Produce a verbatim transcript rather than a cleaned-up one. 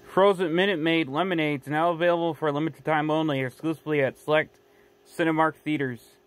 Frozen Minute Maid lemonades now available for a limited time only, exclusively at select Cinemark theaters.